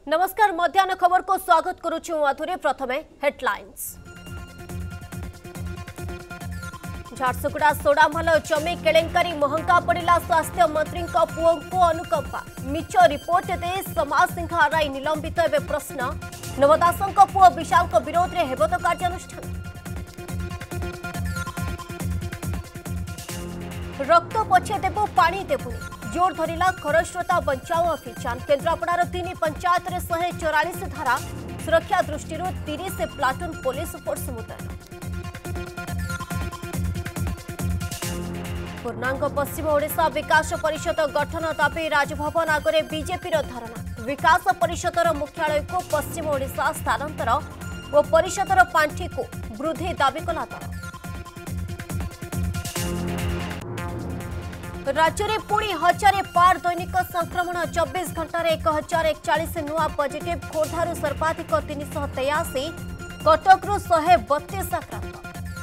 नमस्कार मध्याह्न खबर को स्वागत करुछु अथुरे प्रथमे हेडलाइंस। झारसुगुड़ा सोडामहल जमी केलेंकारी महंगा पड़ा स्वास्थ्य मंत्री पुओ को अनुकंपा मिच रिपोर्ट दे समाज सिंह आरआई निलंबित एवं प्रश्न नवदास पुओ विशाल विरोध में हेब तो कार्यानुष्ठान। रक्त पछे देबू पानी देबुनी जोर धरिला खरस्रोता बंचाओ अभियान। केन्द्रापड़ार 3 पंचायत 144 धारा सुरक्षा दृष्टि 30 प्लाटून पुलिस फोर्स मुतयन। पूर्णांग पश्चिम ओडिशा विकास परिषद गठन दाबी राजभवन आगे बीजेपी धारणा। विकास परिषदर मुख्यालय को पश्चिम ओडिशा स्थानांतर और परिषदर पांठी को वृद्धि दाबी कला दल। राज्य में पुणी 1000 पार दैनिक संक्रमण 24 घंटार 1041 नुआ पॉजिटिव। खोर्धारू सर्वाधिक 383 कटकरू 132 आक्रांत।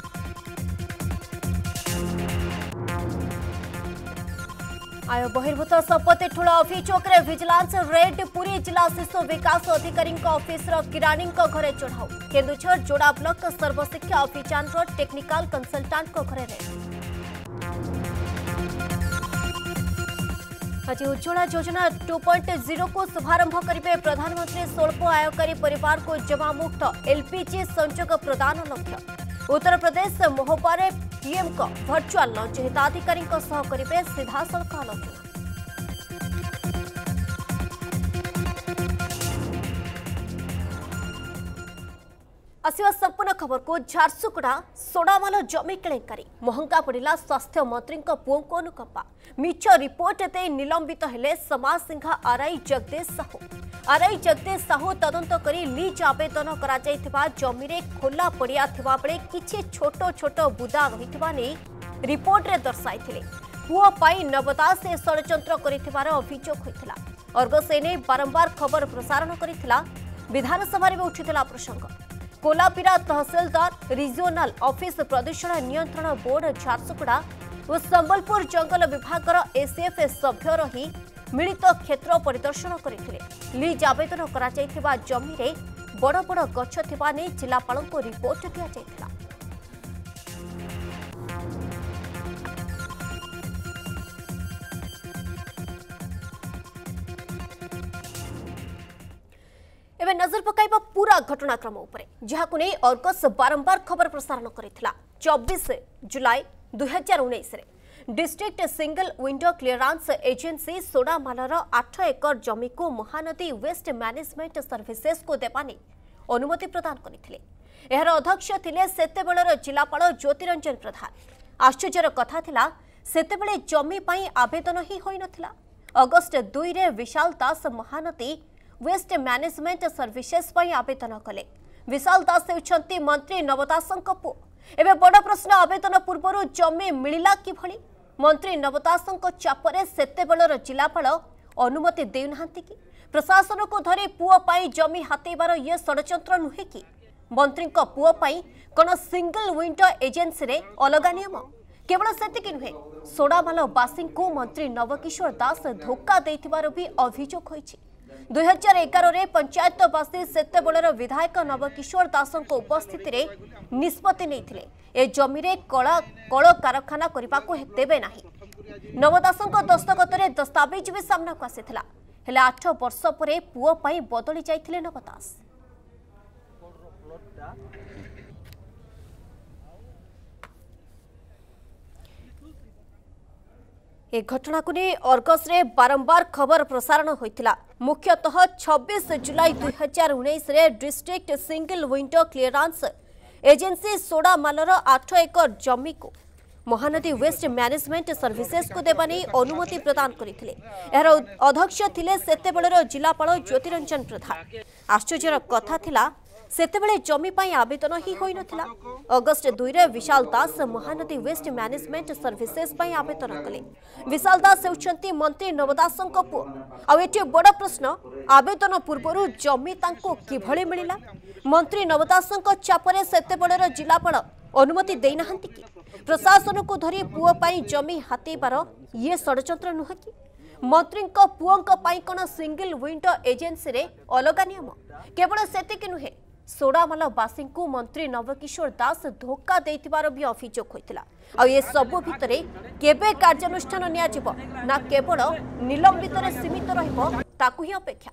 आय बहिर्भूत संपत्ति ठूल अभियोग विजिलेंस रेड। पुरी जिला शिशु विकास अधिकारी ऑफिस किरानी घरे चढ़ाऊ। केन्दुझर जोड़ा ब्लॉक सर्वशिक्षा अभियान टेक्निकल कंसल्टांट घरे रेड। आज उज्ज्वला योजना 2.0 को शुभारंभ करेंगे प्रधानमंत्री। स्वल्प आयकारी परिवार को जमा मुक्त एलपीजी संयोग प्रदान लक्ष्य। उत्तर प्रदेश महोबा पीएम को वर्चुअल लंच हिताधिकारी करेंगे सीधासख आलोचना। आसिया संपूर्ण खबर को। झारसुगुड़ा सोडामहल जमी केलेंकारी महंगा पड़ा स्वास्थ्य मंत्री पुओ को अनुकंपा मिच रिपोर्ट दे निलंबित हेले समाज सिंह आरआई जगदेश साहू। आरआई जगदेश साहू तदंत करी लीज आवेदन करा जमी रे खोला पड़िया बेले किछि छोट छोट बुदा रही रिपोर्ट रे दर्शाई। पुओ पाई नवदास षड्यंत्र कर अभियोग होता। अर्गस एने बारंबार खबर प्रसारण करथिला। विधानसभा में उठिला प्रसंग। कोलापीरा तहसीलदार रिजोनाल ऑफिस प्रदूषण नियंत्रण बोर्ड झारसुगुड़ा और संबलपुर जंगल विभाग एसीएफ सभ्य रही मिलित क्षेत्र परिदर्शन करते। लीज आवेदन करा जमी रे बड़ बड़ गछ थिबा नै जिलापाल को रिपोर्ट दिया जायतिला। एवं नजर पकाइबा पूरा घटनाक्रम उपरे जहाकु नै अर्गस बारंबार खबर प्रसारण करिथिला। 24 जुलाई 2019 रे district single window clearance agency सोडामहलर 8 एकर जमी को महानदी वेस्ट मैनेजमेंट सर्विसेज को देवानी अनुमति प्रदान करथिले। एहर अध्यक्ष थिले सेतेबेलर जिलापाल ज्योतिरंजन प्रधान। आश्चर्यर कथा थिला सेतेबेले जमी पई आवेदन ही होई नथिला। अगस्त 2 रे Vishal Das Mahanadi waste management services पर आवेदन कले। विशाल दास हेउछंती मंत्री नवदासंक पुओ। एबे बड़ प्रश्न आवेदन पूर्व जमी मिलिला कि भली? मंत्री नवदासंक चापरे सेतेबेलर जिलापाल अनुमति देउनाहांती कि? प्रशासन को धरी पुओ पाई जमी हातेबार ये षड्यंत्र नुहे कि? मंत्री पुओ पाई कोन सिंगल विंडो एजेंसी रे अलगा नियम? केवल सेतिक नुहे सोडामहल बासी को मंत्री नवकिशोर दास धोखा देथिबार भी अभियोग होइछि। 2011 रे पंचायतवासी सेतेबेलर विधायक नवकिशोर दास उपस्थिति रे निष्पत्ति नैथिले ए जमी रे कल कारखाना करने को देबे नाही। नवदासंक दस्तखत रे दस्तावेज भी सामना को आसीथिला। हेले 8 वर्ष परे पुओ पई बदली जाइथिले नवदास। ए घटना को नहीं अर्गस रे बारंबार खबर प्रसारण होइथिला। मुख्यतः 26 जुलाई 2019 रे district single window clearance agency सोडामहलर 8 एकर जमी को महानदी वेस्ट मैनेजमेंट सर्विसेज को देवा नहीं अनुमति प्रदान करथिले। एहर अध्यक्ष थिले सेतेबेलर जिलापाल ज्योतिरंजन प्रधान। आश्चर्यर कथा थिला सेतेबेले जमी पाई आवेदन ही होई नथिला। अगस्त 2 रे Vishal Das Mahanadi waste management services पाई आवेदन कले। विशाल दास हेउछंती मंत्री नवदासंक पुओ। आ एठी बड़ प्रश्न आवेदन पूर्व जमी तांको किभଳି मिलिला? मंत्री नवदासंक चापरे सेतेबेलर जिलापाल अनुमति देइनाहांती कि? प्रशासन को धरी पुओ पाई जमी हातेबार ये षड्यंत्र नुहे कि? मंत्री पुओं कौन सिंगल विंडो एजेन्सी रे अलग नियम केवल सेतिक नुहे सोडामालवासी को मंत्री नवकिशोर दास धोखा देथिबार भी अभियोग होइतिला आ ये सबु भितरे केबे कार्यानुष्ठान नियाजिबो ना केवल निलंबित रे सीमित रहिबो ताकु ही अपेक्षा।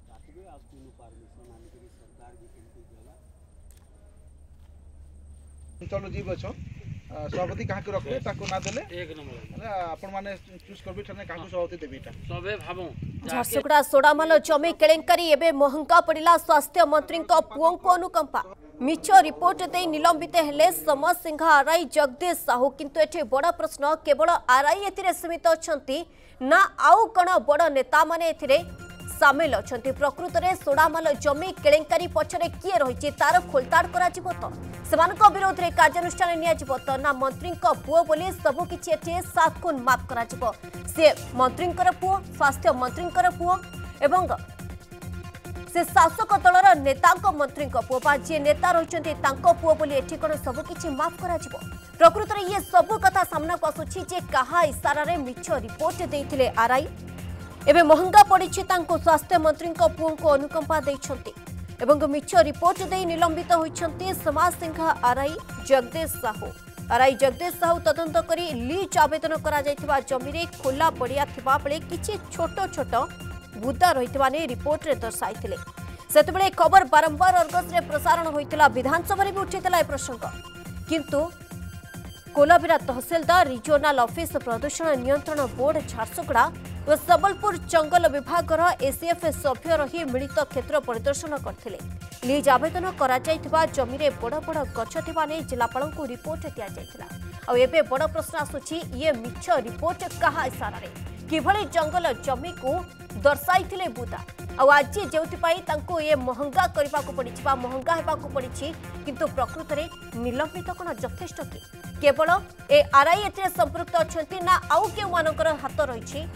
चलो जीव अच्छो सभापति कहाँ रखे ताको ना देले एक नंबर आपण माने चूज करबे ठने काकू सभापति देबीटा सबे भाबो झारसुगुड़ा सोडामाल जमी केलेंकारी एबे महंगा पड़िला स्वास्थ्य मंत्री पुओं को अनुकंपा मिछ रिपोर्ट दे निलंबित हेले समर सिंह आरआई जगदीश साहू किंतु एठी बड़ प्रश्न केवल आरआई एथिरे सीमित अछंती ना आउ कोन बड़ नेता माने एथिरे सामिल अछंती प्रकृत रे सोडामाल जमी केलेंकारी पछरे किए रहिछि तार खोलताड़ करा जिवो तो सेमानक विरोध रे कार्यानुष्ठान निया जिवो तो ना मंत्री पुओ बोली सबु किछि एठी सात खुन माफ करा जिवो से मंत्री पुओ स्वास्थ्य मंत्री पुओ एवं से शासक दलर नेता मंत्री पुओ बा जे नेता रहिछन्ती तांको पुओ बोली एठी कोन सबु किछि माफ करा जिवो प्रकृत रे ये सबु कथा सामना को आसुछि जे कहा इशारा रे मिछ रिपोर्ट देइथिले आरआई एबे महंगा पड़ी स्वास्थ्य मंत्री पुओं को अनुकंपा देइछन्ती एवं मिछ रिपोर्ट दे निलंबित होइछन्ती समाज सिंह आरआई जगदीश साहू तदंत करी लीज आवेदन करा जायतिबा जमी रे खोला पड़िया थिबा बेले किछि छोट छोट बुदा रहितबा ने रिपोर्ट रे दर्शाइथिले सेतबेले खबर बारंबार अर्गस रे प्रसारण होइतिला विधानसभा रे भी उठितला ए प्रसंग किंतु कोलाबिरा तहसीलदार रिजोनाल ऑफिस प्रदूषण नियंत्रण बोर्ड झारसुगुड़ा और सबलपुर जंगल विभाग एसीएफ सभ्य रही मिलित क्षेत्र परिदर्शन करथिले लीज आवेदन करा जायतिबा जमी रे बड़ बड़ गछ थिबा ने जिलापाल को रिपोर्ट दिया जायतिला आ एबे बड़ प्रश्न आसुछि ये मिछ रिपोर्ट कहा इशारा रे किभଳି जंगल जमी को दर्शाइथिले बुदा आ आज जेउतिपाई तांको ये महंगा करबा को पड़िछि बा महंगा हेबा को पड़िछि किंतु प्रकृत रे निलंबित कोन यथेष्ट कि केवल ए आरआई एते संपृक्त अछंती ना आउ के मानकर हाथ रहिछि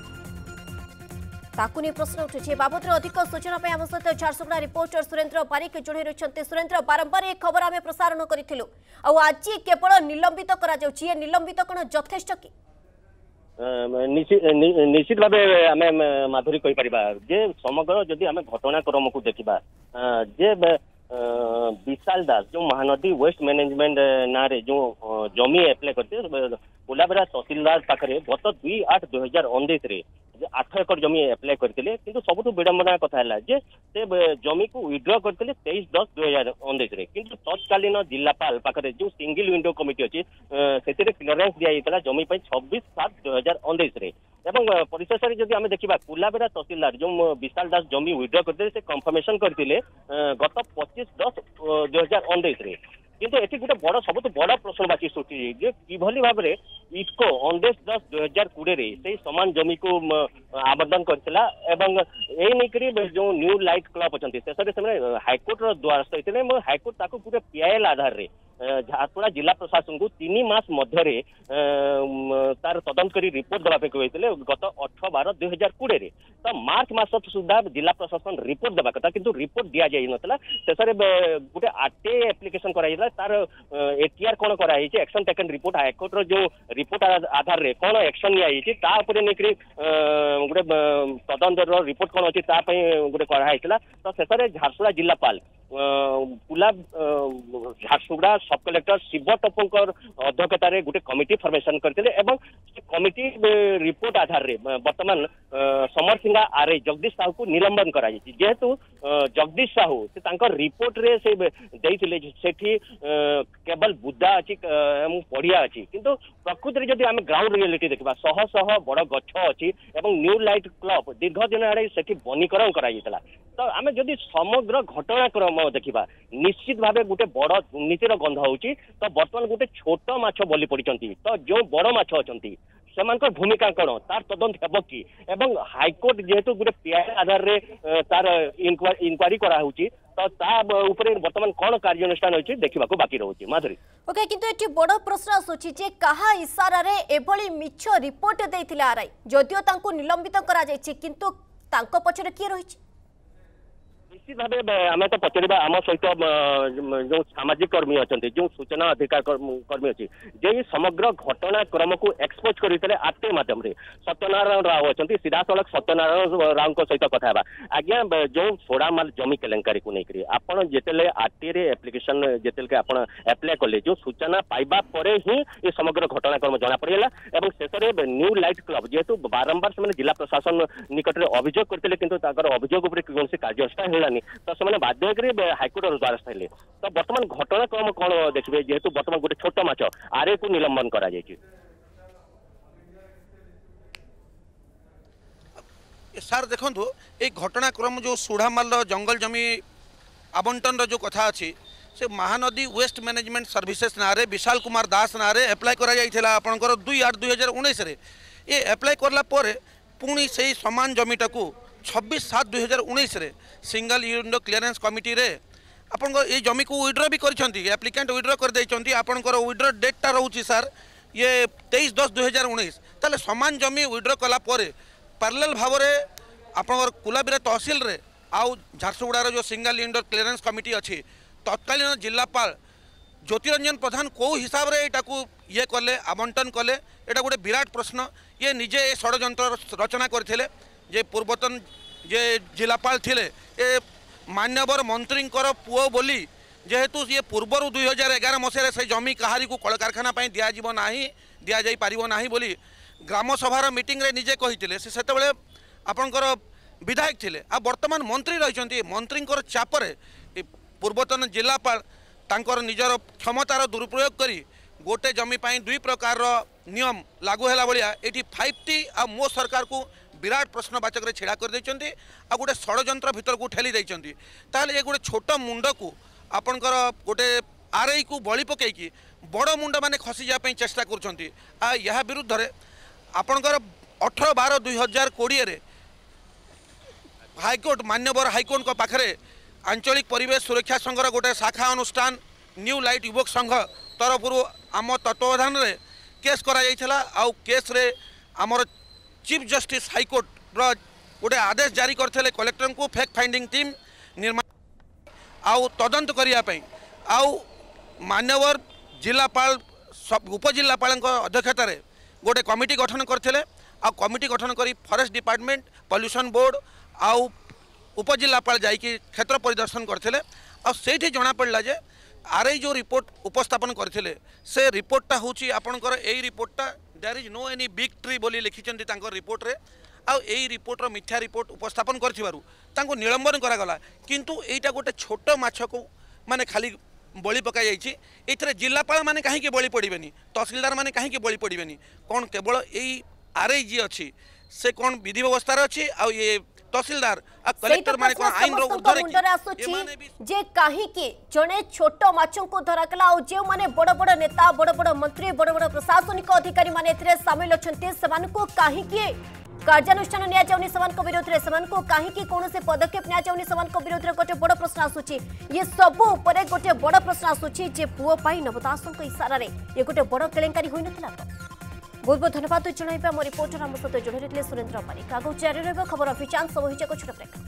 ताकु ने प्रश्न उठे बाबद अधिक सूचना आम सहित झारसुगुड़ा रिपोर्टर सुरेंद्र बारिक जोड़ी रही सुरेंद्र बारंबार एक खबर आम प्रसारण करूँ आज केवल निलंबित कर निलंबित कौन यथेष्ट कि निश्चित भाव आम माधुरी कहीपर जे समग्र जदि आम घटनाक्रम को देखा जे विशाल दास जो महानदी वेस्ट मैनेजमेंट ना रे जो जमी एप्लाई करते कोलाबेरा तहसीलदार पाखे गत 2/8/2019 8 एकर जमी एप्लाई करते कि सबुठ विडंबना कथा है जे से जमी को विड्र करते 23/10/2019 किंतु तत्कालीन जिलापाल पाखे जो सिंगल विंडो कमिटी अच्छी से क्लियरेंस दिया जमी 26/7/2019 एवं परिशेष जब आम देखा कोलाबेरा तहसीलदार जो विशाल दास जमी विड्र करते से कन्फर्मेशन करते गत 25/10/2019 किंतु एटी गोटे बड़ सब बड़ प्रश्नवाची सृष्टि जे किभली भाव में इफको 19/10/2020 से समान जमी को आवेदन करथिला एवं ए नहीं जो न्यू लाइट क्लब अच्छा शेष से हाइकोर्ट द्वारस्थ होते हाइकोर्ट ताको पूरे पीआईएल आधार रे झारसुगुड़ा जिला प्रशासन को 3 मास मध्य तार तदंत करी रिपोर्ट देवा कहते गत 18/12/2020 तो मार्च मास सुधा जिला प्रशासन रिपोर्ट देवा कथा किंतु रिपोर्ट दि जाई नतला शेष गोटे आरटीए एप्लिकेशन कराइला तार एटीआर कौन कराई एक्शन टेकन रिपोर्ट हाइकोर्ट रो जो रिपोर्ट आधार रे कौन एक्शन निया ता ऊपर नहीं गोटे तदंत रिपोर्ट कौन अच्छी गोटे कराई तो शेष झारसुगुड़ा जिलापाल पुला झारसुगुड़ा सब कलेक्टर शिव टप्पू अध्यक्षता गोटे कमिटी फॉर्मेशन करते कमिटी रिपोर्ट आधार रे वर्तमान समर सिंह आरआई जगदीश साहू को निलंबन करा जेहेतु जगदीश साहू से रिपोर्ट रे से देइथिले सेठी केवल बुदा अच्छी पड़िया अच्छी किंतु प्रकृति में जब आम ग्राउंड रियलिटी देखा शह शह बड़ गछ अच्छी न्यू लाइट क्लब दीर्घ दिन आड़े से बनीकरण करा तो आम जदि समग्र घटनाक्रम देखा निश्चित भाव गोटे बड़ दुर्नीतिर गंध होची तो बर्तमान गोटे छोट माछ बलि पड़ती तो जो बड़ माछ अच्छा से भूमिका कौन तार तदंत हेब कि एवं हाइकोर्ट जेहेतु गोटे पीआईएल आधार रे तार इनक्वारी कराऊँगी तो ऊपर वर्तमान कौन कार्यानुष्ठान अच्छी देखा बाकी रोचे माधुरी ओके किंतु एटी बड़ प्रश्न आसुछि जे कहा इशारा रे एभली मिछ रिपोर्ट देइथिले आरआई जदियो तांको निलंबित करा जायछि किंतु तांको पछरे की रहिछि निश्चित भाव आम तो पचार आम सहित जो सामाजिक कर्मी अच्छा जो सूचना अधिकार कर्मी अच्छी जे समग्र घटनाक्रम को एक्सपोज करते आरटीआई माध्यम सत्यनारायण राव अच्छा सीधा सड़क सत्यनारायण राव सहित कथा आज्ञा जो सोडामाल जमी केलेंकारी को लेकर आपड़ जिते आरटीआई एप्लिकेशन जिते आप एप्लाय कले जो सूचना पाइबा परे ही ये समग्र घटनाक्रम जना पड़गला और शेष में न्यू लाइट क्लब जेहेतु बारंबार से जिला प्रशासन निकट में अभियोग करते किंतु अभियोग कौन कार्यानुष्ठान है तो से बाध्य हाइकोर्ट द्वारस्थ हेले तो बर्तमान घटनाक्रम कौन देखिए जेहेतु बर्तमान गोटे छोट माछ आरए को निलंबन करा सार देखु ये घटनाक्रम जो सुढ़ामाल जंगल जमी आवंटन जो कथा अच्छी से महानदी वेस्ट मैनेजमेंट सर्विसेस ना विशाल कुमार दास ना एप्लाय करा आपंकर 2/8/2019 ये एप्लाय करला पुणी से समान जमीटा को 26/7/2019 सिंगल विंडो क्लीयरेंस कमिटी रे आपन ये जमी को विड्रॉ भी करछंती एप्लिकेंट विड्रॉ कर देछंती आपनकर विड्रॉ डेटटा रहउची सर ये 23/10/2019 ताले समान जमी विड्रॉ कला परे पैरेलल भाव रे आपनकर कुलाबिरा तहसील रे आउ झारसुगुड़ा जो सिंगल विंडो क्लीयरेंस कमिटी अच्छी तत्कालीन जिलापाल ज्योतिरंजन प्रधान कौ हिसाब रे एटा को ये कले आवंटन कले एटा गोटे विराट प्रश्न ये निजे षड्यंत्र रचना करथिले जे पूर्वतन जे जिलापाल थिले ए मान्यवर मंत्री पुओ बोली जेहेतु ये पूर्वर 2011 मसीह से जमी कहारी को कल कारखाना दिज्व ना दि जा पार ना बोली ग्राम सभार मीटिंग रे निजे कही से आपणकर विधायक थिले आ वर्तमान मंत्री रही मंत्री चापरे पूर्वतन जिलापाल तांकर निजर क्षमतार दुरुपयोग करी गोटे जमी दुई प्रकार नियम लागू है भाया ये 5T आ मो सरकार को विराट प्रश्नवाचक छिड़ा कर देइचंती आ गोटे षड्यंत्र भीतर को ठेली देइचंती ताले ये गोटे छोट मुंड को आपणकर गोटे आरआई को बलि पकईकी बड़ मुंड माने खसी जाए चेष्टा करछंती आ यह विरुद्ध रे आपणकर 18/12/2020 रे हाईकोर्ट मान्यवर हाईकोर्ट को पाखरे आंचलिक परिवेश सुरक्षा संघर गोटे शाखा अनुष्ठान न्यू लाइट युवक संघ तरफ आम तत्वावधान रे केस करा जाइछला आ केस रे आमर चीफ जस्टिस हाईकोर्ट रो गोटे आदेश जारी करथिले कलेक्टर को फैक्ट फाइंडिंग टीम निर्माण आउ तदंत करिया पई आउ मान्यवर जिलापाल उपजिलापाल अध्यक्षतार गोटे कमिटी गठन करथिले आ कमिटी गठन करी फॉरेस्ट डिपार्टमेंट पॉल्यूशन बोर्ड आउ उपजिलापाल जाइए क्षेत्र परिदर्शन करथिले आ सेठी जना पड़ला जे आरआई जो रिपोर्ट उपस्थापन करथिले से रिपोर्टटा होची आपनकर एई रिपोर्टटा there is no any big tree बोली लिखिचंती तांकर रिपोर्ट रे आ एई रिपोर्टर मिथ्या रिपोर्ट उपस्थापन करथिबारु तांको निलंबन करागला किंतु एइटा गोटे छोट माछ को माने खाली बलि पका जाइछि एथरे जिलापाल माने काहे के बलि पड़िबेनी तहसीलदार माने काहे के बलि पड़िबेनी कोन केवल एई आरआई जी अछि से कोन विधि व्यवस्था रे अछि आ ये तहसीलदार आ कलेक्टर माने कोन आईन रो उद्धर की जे काहे के जने छोट माछों को धराकला और जे माने बड़ बड़ नेता बड़ बड़ मंत्री बड़ बड़ प्रशासनिक अधिकारी माने एथरे शामिल अछंते समान को काहे के कार्यानुष्ठान निया जाउनी समान को विरोध रे समान को काहे की कोन से पदक्षेप निया जाउनी समान को विरोध रे गोटे बड़ प्रश्न आसुची ये सब ऊपर गोटे बड़ प्रश्न आसुची जे पुओ पाई नवदासों को इशारा रे ये गोटे बड़ केलेंकारी होई नथिला तो बहुत बहुत धन्यवाद जनइबा मो रिपोर्टर आम सहित जोड़े सुरेन्द्र पारिक आगो जारी रहा खबर अभियान सब होइछ को छोट ब्रेक।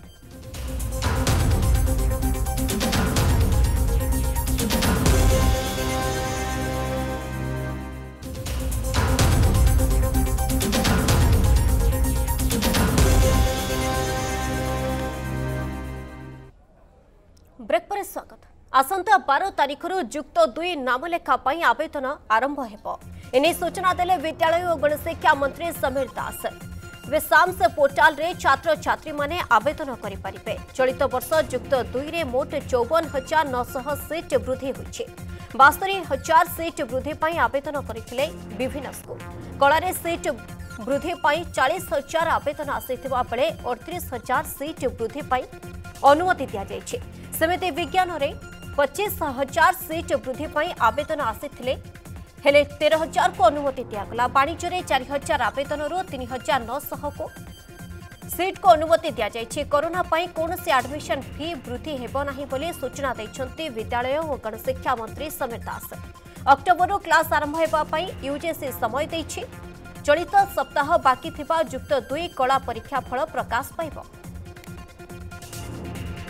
ब्रेक पर स्वागत आसंता 12 तारिख युक्त 2 नामलेखा आवेदन आरंभ हेब एने सूचना देले विद्यालय और गणशिक्षा मंत्री समीर दास वेसाम्स पोर्टाल रे छात्र छात्री माने आवेदन करि परिबे चलित वर्ष युक्त 2 रे मोट 54,900 सीट वृद्धि होइछे 72,000 सीट वृद्धि पई आवेदन करिथिले विभिन्न स्कूल कला रे सीट वृद्धि पई 40,000 आवेदन आसीथिबा बेले 38,000 सीट वृद्धि पई अनुमति दिया जाइछे समिति विज्ञान रे 25,000 सीट वृद्धि पई आवेदन आसीथिले हेले 13,000 को अनुमति दियागला वाणिज्य रे 4,000 आवेदन रो 3,900 को सीट को अनुमति दिया जाइछे कोरोना पई कोनसे एडमिशन फी वृद्धि हेबो नाही बोली सूचना दैछंती विद्यालय और गणशिक्षा मंत्री समीर दास अक्टोबर रो क्लास आरंभ हेबा पई यूजीसी समय दैछि चलित सप्ताह बाकी थिबा युक्त 2 कला परीक्षा फल प्रकाश पाइबो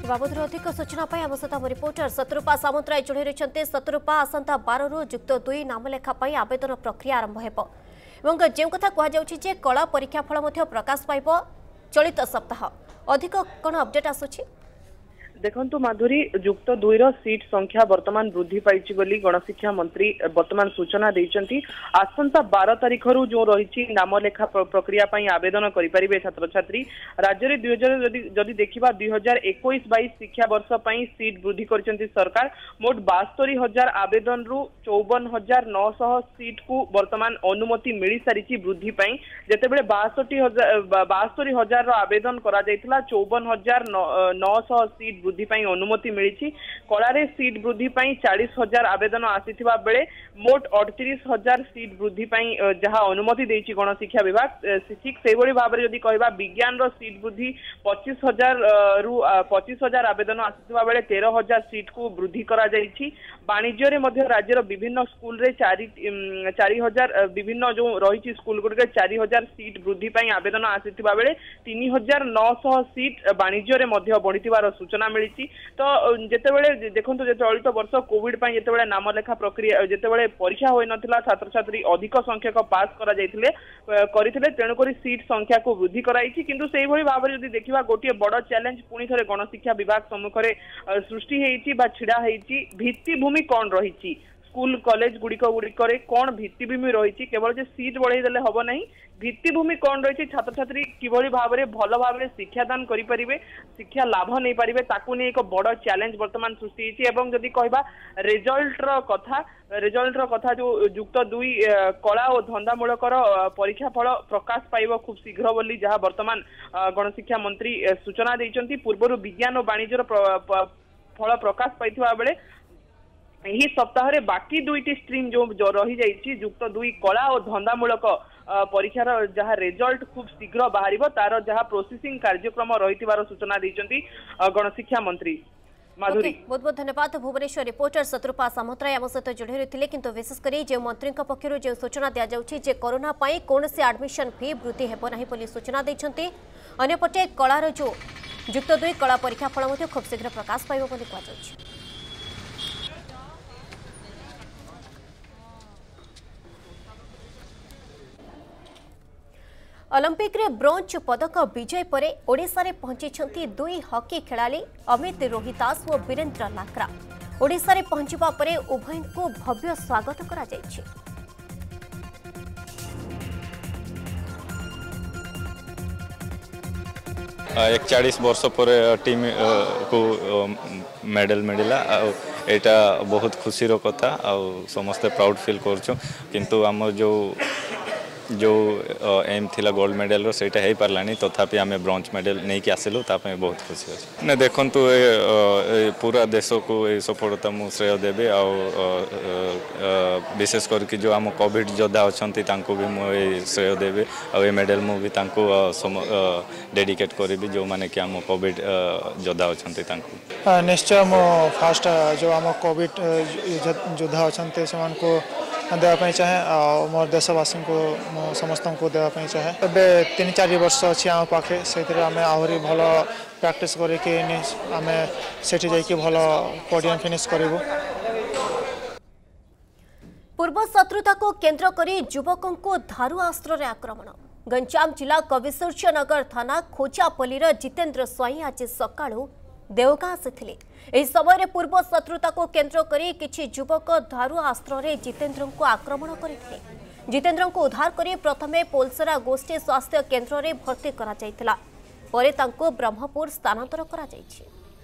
बाबद अधिक सूचना आम सहित आम रिपोर्टर शत्रुपा सामंतराय जोड़ी रही। शत्रुपा आसंता 12 रु युक्त 2 नामलेखा आवेदन प्रक्रिया आरंभ हो जो कथा कहुचे कला परीक्षा फल प्रकाश पाइब चलित सप्ताह अधिक कौन अपडेट आसुची देखंतु माधुरी युक्त 2 रो सीट संख्या वर्तमान वृद्धि पाइछि बोली गणशिक्षा मंत्री वर्तमान सूचना देइचंती। आसंता 12 तारिख रु जो रहिछि नामलेखा प्रक्रिया पई आवेदन करि परिबे छात्र छात्री। राज्य रे 2000 जदि देखिबा 2021-22 शिक्षा वर्ष पई सीट वृद्धि करिसंती सरकार। मोट 72000 आवेदन रु 54900 सीट को वर्तमान अनुमति मिली सारिछि वृद्धि पई। जेतेबेले 72000 रो आवेदन करा जायतिला 54900 सीट वृद्धि अनुमति मिली। कलारे सीट वृद्धि 40,000 आवेदन आसीथिबा बेले मोट 38,000 सीट वृद्धि जहाँ अनुमति देइछि गणशिक्षा विभाग। ठीक से बड़ी भाव में जदि कहबा विज्ञान रो सीट वृद्धि 25,000 रु 25,000 आवेदन आसीथिबा बेले 13,000 सीट को वृद्धि करा जाइछि। वाणिज्य रे मध्य राज्यर विभिन्न स्कूल रे 4,000 विभिन्न जो रही स्कूल गुड 4,000 सीट वृद्धि आवेदन आसीथिबा बेले 3,900 सीट वाणिज्य रे मध्य बढ़िथिबार सूचना मिली। तो जेतेबेले देखंतु जे चलित वर्ष कोविड पई जेतेबेले नामलेखा प्रक्रिया जेतेबेले परीक्षा होई नथिला छात्र छात्री अधिक संख्यक पास करा जायतिले करिथिले तेणु करी सीट संख्या को वृद्धि कराइछि। किंतु सेही भली भाव रे जदि देखिबा गोटिए बड़ चैलेंज पुनी थरे गणशिक्षा विभाग सम्मुख रे सृष्टि हेइछि बा छिडा हेइछि। भित्तिभूमि कोन रहिछि स्कूल कॉलेज गुड़िक कौन भित्तिभूमि रही केवल जे सीट बढ़ाई देले हबो नहीं भित्तिभूमि कौन रही छात्र छात्री किभली भाव में भल भाव में शिक्षादान करें शिक्षा लाभ नहीं पारे ताकू नहीं एक बड़ चैलेंज वर्तमान सृष्टि होती। एवं जदि कहबा रिजल्टर कथा जो युक्त 2 कला और धंदामूलक परीक्षा फल प्रकाश पाइब खूब शीघ्र बोली जहाँ वर्तमान गणशिक्षा मंत्री सूचना देइचंती। पूर्व विज्ञान और वाणिज्यर फल प्रकाश पाइथिबा बेले यही सप्ताह रे बाकी 2टी स्ट्रीम जो रही जाइछि युक्त 2 कला और धंदामूलक परीक्षार जहाँ रिजल्ट खूब शीघ्र बाहर तार जहाँ प्रोसेसिंग कार्यक्रम रही सूचना देइचंती गणशिक्षा मंत्री। माधुरी बहुत बहुत धन्यवाद। भुवनेश्वर रिपोर्टर शत्रुपा सामंतराय आम सहित जोड़ी रही किंतु विशेषकर जो मंत्री पक्षर जो सूचना दि जाऊँगी कोरोना कौन से एडमिशन फी वृद्धि हेब ना सूचना देइछंती। अन्यपटे कलार जो युक्त 2 कला परीक्षा फल खूब शीघ्र प्रकाश पाइब बोली कहुछि। ओलंपिक रे ब्रोंज पदक विजय पर ओडिशा रे पहुंची 2 हॉकी खिलाड़ी अमित रोहितास और वीरेंद्र लाक्रा। ओडिशा रे पहुंचवा पर उभय को भव्य स्वागत करा जायछि। 41 वर्ष पर टीम को मेडल मिलला एटा बहुत खुशी कथा समस्ते प्राउड फील करछु। किंतु आम जो एम थिला गोल्ड मेडल रो सेटा हे पारलानी तथापि आमे ब्रोंज मेडल नहीं कि आसिलु तापे बहुत खुशी अछि। ने देखंतु पूरा देश को ए सफलता मु श्रेय देबे विशेष करके जो आम कोविड योद्धा अछंती तांको भी मु श्रेय देबे ए मेडल मु भी तांको डेडिकेट करबी जो माने कि आम कोविड योद्धा अछंती तांको। निश्चय मो फास्ट जो आम कोविड योद्धा अछंती समान को देवाई चाहे मोर देशवासी को समस्त को देवाई चाहे। ए 3-4 वर्ष अच्छी आम पाखे से आम आहरी भल प्रैक्टिस करके आम से भल पोडियम फिनिश करूँ। पूर्व शत्रुता को केंद्र करी युवकों को धारु अस्त्र आक्रमण। गंजाम जिला कविसूर्यनगर थाना खोजापल्लीर जितेंद्र स्वाई आज सकाळु देवगां आसिथिले। एही समय पूर्व शत्रुता को केंद्र करी किछि युवक धारु अस्त्र रे जितेंद्र को आक्रमण करथिले। जितेंद्र को उद्धार करी प्रथमे पोलसरा गोष्ठी स्वास्थ्य केंद्र रे भर्ती करा जायतिला परे तांको ब्रह्मपुर स्थानांतर करा जायछि।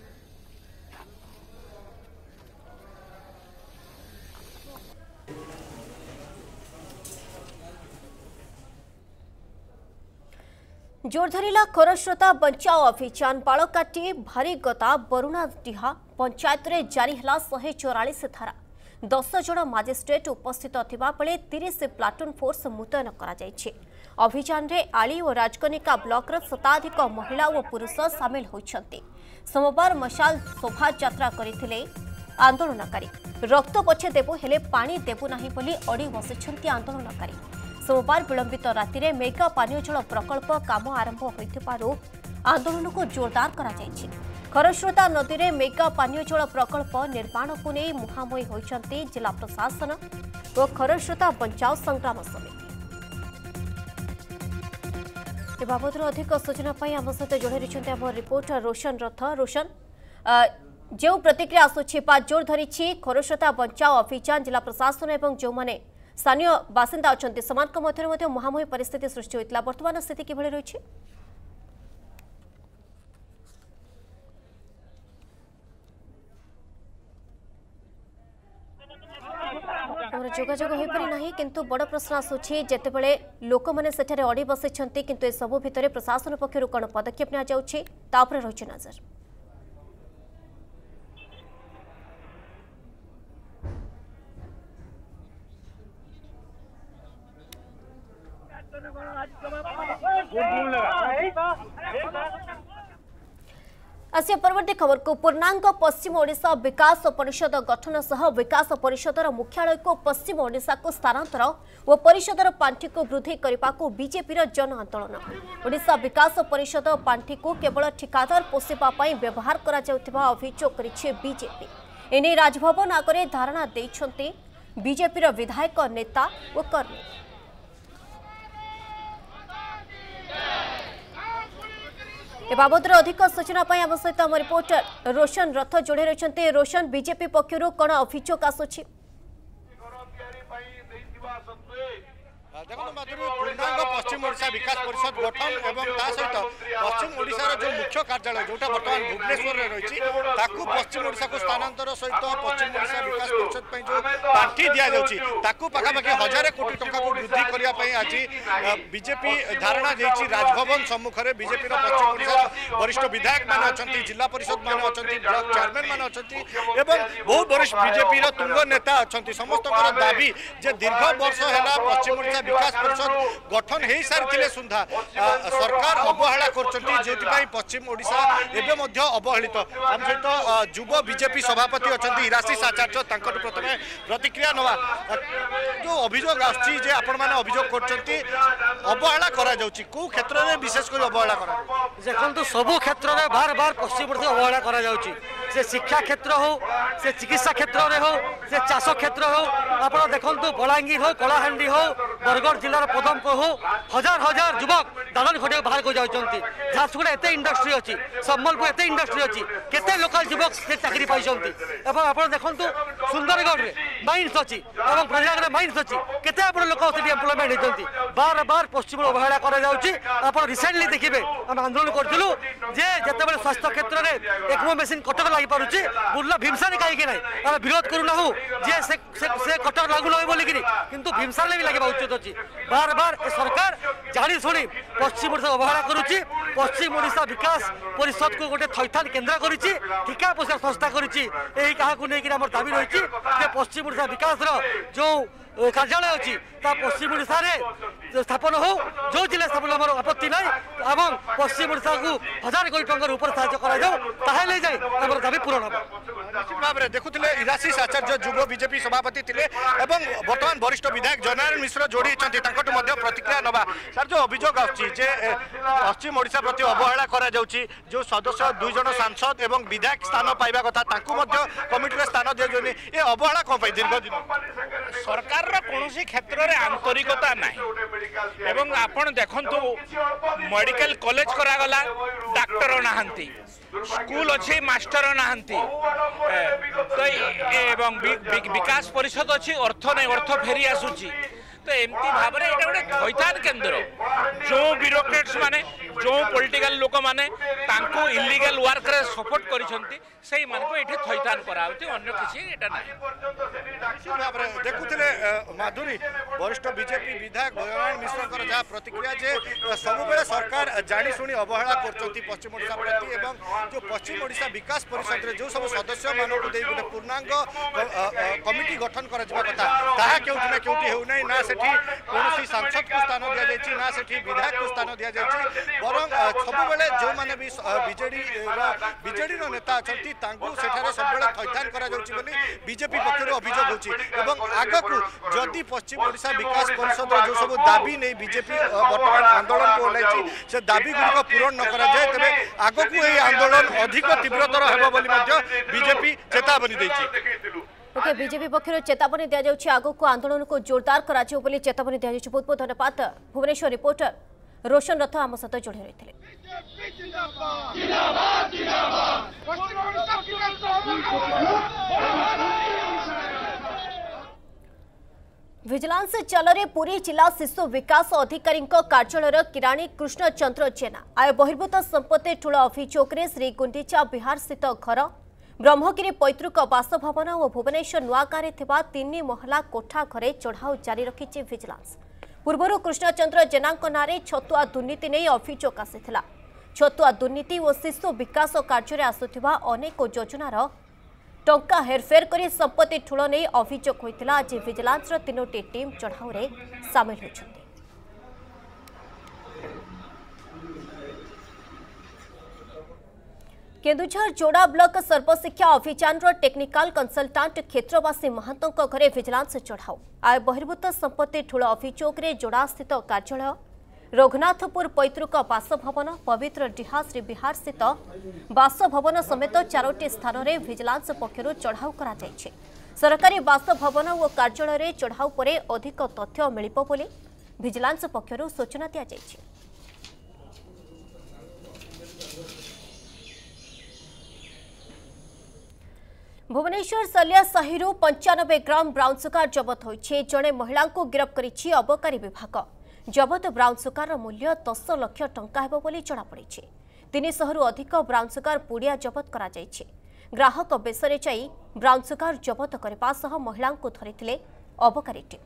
जोर धरिला खरस्रोता बचाओ अभियान। बालकाटी भारीगता बरुणाडीहा पंचायत रे जारी हला 144 धारा। 10 जन मजिस्ट्रेट उपस्थित थिबा बेले 30 प्लाटून फोर्स मुतयन करा जायछि। अभियान रे आली और राजकनिका ब्लॉक र शताधिक महिला और पुरुष सामिल होइछन्ति। सोमवार मशाल शोभा यात्रा करिथिले आंदोलनकारी। रक्त पछे देबो हेले पानी देबो नाही बोली अड़ी बसिछन्ति आंदोलनकारी। सोमवार विलंबित राति में मेगा पानीय जल प्रकल्प काम आरंभ होइथिबारु आंदोलन को जोरदार करा जायछि। खरस्रोता नदी में मेगा पानीय जल प्रकल्प निर्माण को नहीं मुहांमुही होइछंती जिला प्रशासन और खरस्रोता बंचाओ संग्राम समिति। ए बाबद अधिक सूचना आम सहित जोड़ी रही आम रिपोर्टर रोशन रथ। रोशन, जो प्रतिक्रिया आसूची जोर धरी खरस्रोता बंचाओ अभियान जिला प्रशासन और जो मैंने स्थानीय बासिंदा अच्छा मध्य मुहांमुही परिस्थिति सृष्टि होता बर्तमान स्थिति किभली रही? जोगाजोग हो पारि नाही किंतु बड़ प्रश्न आसूची जेतेबेले लोक माने सेठारे अड़ी बसिछंती किंतु ए सबु भितरे प्रशासन पक्षरु कोन पदक्षेप निया जाउछि ता उपरे रहिछि नजर। आसिया परवर्ती खबर को पूर्णांग पश्चिम ओडिशा विकास परिषद गठन सह विकास परिषदर मुख्यालय को पश्चिम ओडिशा को स्थानांतर और परिषदर पांठी को वृद्धि करने को बीजेपी जन आंदोलन। ओडिशा विकास परिषद पांठी को केवल ठिकादार पोषिबा व्यवहार करा जाउथिबा अभियोग करिछि बीजेपी। एने राजभवन आगे धारणा देइछन्ति बीजेपी विधायक नेता और कर्मी। ए बाबद अधिक सूचना आम सहित आम रिपोर्टर रोशन रथ जोड़े रही। रोशन, बीजेपी पक्षर कौन अभियोग आसूची? देखो माधुरी, पूर्णांग पश्चिम ओडिशा विकास परिषद गठन एवं ता सहित पश्चिम ओडिशार जो मुख्य कार्यालय जोटा बर्तमान भुवनेश्वर में रही पश्चिम ओडिशा को स्थानांतर सहित पश्चिम ओडिशा विकास परिषद जो पांठी दि जाऊँगी पाखापाखि 1000 कोटी टंका को वृद्धि करने आज बीजेपी धारणा देती राजभवन सम्मुख में। बीजेपी पश्चिम ओडिशा वरिष्ठ विधायक मैंने अच्छा, जिला परिषद मैंने अच्छा, ब्लॉक चेयरमैन मैंने अच्छा एवं बहुत वरिष्ठ बीजेपी तुंग नेता अच्छा। समस्त दाबी जे दीर्घ वर्ष है पश्चिम ओडिशा विकास परिषद गठन हो सारी सुधा सरकार अवहेला कर पश्चिम ओडिशा एवं अवहेलित। आम सहित युव बीजेपी सभापति अच्छा इराशीष आचार्य प्रथम प्रतिक्रिया नवा जो अभियोग आभियोग करवहेला कौ क्षेत्र में विशेष कर अवहेला कर सबु क्षेत्र में बार बार पश्चिम ओडिशा अवहेला कर शिक्षा क्षेत्र हो से चिकित्सा क्षेत्र में हो से चाष क्षेत्र हो आप देखु बलांगीर हो कलाहांडी हो बरगढ़ जिलार पदमपुर हो हजार हजार युवक दादन खटिया बाहर को जाती। झारसुगुड़ा एत इंडस्ट्री अच्छी सम्बलपुर एत इंडस्ट्री अच्छी केते लोकल युवक से चाकरी पाई आप देखु सुंदरगढ़ में माइन्स अच्छी और प्रयाग में माइन्स अच्छी केते आप लोक एम्प्लॉयमेंट होती बार बार पश्चिम अवहेला कर रिसेंटली देखिए आम आंदोलन करूँ जे जिते स्वास्थ्य क्षेत्र में एक्मो मेसीन कटक लगी पार्टी बुर्ला भीमसार कहीं ना आम विरोध करूना जे से कटक लागू ना बोलिकी किंतु भीमसार भी लगे उचित अच्छी बार बार सरकार जानी शुणी पश्चिम ओडिशा अवहेला करुच्ची। पश्चिम ओडिशा विकास परिषद को गोटे थैथान केन्द्र करिछि ठिका पोषा संस्था करिछि एही काहाकु नेकी हमर दाबी रहिछि जे पश्चिम ओडिशा विकास जो कार्यालय अच्छी पश्चिम ओडिशा रे स्थापन हो जो जिले स्थापन आम आपत्ति ना एवं पश्चिम ओडिशा को 1000 कोटी टंका ऊपर साहाय्य कराई जाए दाबी पूरण हम। निश्चित भाव में देखुले इराशीष आचार्य युव बीजेपी सभापति थे एवं बर्तमान वरिष्ठ विधायक जयनारायण मिश्र जोड़ी प्रतिक्रिया नवा सर जो अभियोग आछि पश्चिम ओडिशा प्रति अवहेला करा जाउछि जो सदस्य 2 जन सांसद एवं विधायक स्थान पाइबा कथा कमिटी स्थान दिया ये अवहेला कौन दीर्घ दिन सरकार कौन क्षेत्र में आंतरिकता ना एवं आपण देखंतु मेडिकल कॉलेज करागला डाक्टर नहांती स्कूल अच्छे मास्टर नहांती तो एवं विकास परिषद अच्छी अर्थ नहीं अर्थ फेरी आसूची तो एमती भाव में गोटे थैथान केन्द्र जो ब्यूरोक्रेट्स माने जो पॉलिटिकल लोक माने तांको इलीगल वर्क रे सपोर्ट करिसंती सेही मानको एठी थैथान कराउती अन्य किछि एटा नै। देखुले माधुरी वरिष्ठ बीजेपी विधायक जयनारायण मिश्र जहाँ प्रतिक्रिया जे सब बेले सरकार जानी शुणी अवहेला करछंती पश्चिम ओडिशा प्रति एवं जो पश्चिम ओडिशा विकास परिषद रे जो सब सदस्य मानको देई गोटे पूर्णांग कमिटी गठन करा जिबा कथा ताहा केउठी ना केउठी हेउ नै ना सेठी कोनोसी सांसद को स्थान दिया जायछि ना सेठी विधायक को स्थान दिया जायछि बरं सबुबले जो माने भी बीजेडी नेता अछंती तांकु सेठारे सबबेले थैथान करा जाउची बोली बीजेपी पक्षरु अभियोग होची एवं आगकु जदि पश्चिम ओडिशा विकास परिषद जो सब दाबी नै बीजेपी वर्तमान आंदोलन को ओलाइची से दाबी गुड़िक पूरण न करा जाए तबे आगकु एही आंदोलन अधिक तीव्रतर हेबो बोली मध्य बीजेपी चेतावनी दैची। ओके बीजेपी पक्षर चेतावनी दिया जाउछि आगो को आंदोलन को जोरदार करा जाउ बोली चेतावनी दिया जाउछि। बहुत बहुत धन्यवाद भुवनेश्वर रिपोर्टर रोशन रथ आम सहित जोड़ी रही। विजिलेंस चलरे पुरी जिला शिशु विकास अधिकारी कार्यालय किराणी कृष्ण चंद्र जेना आय बहिर्भूत संपत्ति ठूल अभियोग श्री गुंडीचा विहार स्थित घर ब्रह्मगिरी पैतृक बासभवन और भुवनेश्वर नुआगाँव 3 महला कोठा घरे चढ़ाऊ जारी रखिछि विजिलेंस। पूर्वर कृष्णचंद्र जेना नारे छतुआ दुर्नीति नहीं अभियोग आसाला। छतुआ दुर्नीति और शिशु विकास कार्य आसुथिबा अनेक योजनार टंका हेरफेर करी संपत्ति ठूल नहीं अभियोग होइतिला। आज विजिलेंस 3टी टीम चढ़ाऊ रे सामिल होइछन्ति। केन्दुझर जोड़ा ब्लॉक सर्वशिक्षा अभियान टेक्निकल कंसल्टांट क्षेत्रवासी महांतों घरे विजिलेंस चढ़ाऊ आय बहिर्भूत संपत्ति ठूल अभियोग जोड़ा स्थित कार्यालय रघुनाथपुर पैतृक बासभवन पवित्र डिहा श्री विहार स्थित बासभवन समेत 4टी स्थान में विजिलेंस पक्षर चढ़ाऊ करा जायछि। सरकारी बासभवन और कार्यालय चढ़ाऊ पर अधिक तथ्य मिलिब बोली विजिलेंस पक्षर सूचना दिया जायछि। भुवनेश्वर सलिया साही 95 ग्राम ब्राउन सुगार जबत होइछे। जड़े महिला को गिरफ्त करिछि अबकारी विभाग। जबत ब्राउन सुगार मूल्य 10 लाख टंका हेबो बोली जଣାपड़ी। 300 रु अधिक ब्राउन सुगार पुड़िया जबत करा जायछि। ग्राहक बेसरे जाई ब्राउन सुगार जबत करबा सह महिला को धरिथिले अबकारी टीम।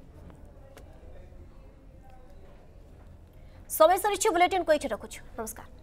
समय सरिछि बुलेटिन को इठे रखुछु। नमस्कार।